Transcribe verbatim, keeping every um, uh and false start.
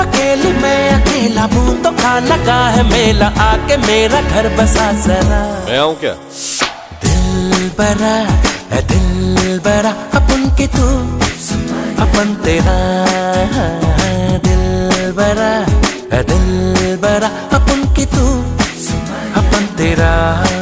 अकेली मैं अकेला मुंह तो खा लगा है मेला, आके मेरा घर बसा जरा। मैं आऊं क्या? दिल बरा है दिल बरा, अपन के तू अपन तेरा। दिल बरा है दिल बरा, अपन के तू अपन तेरा।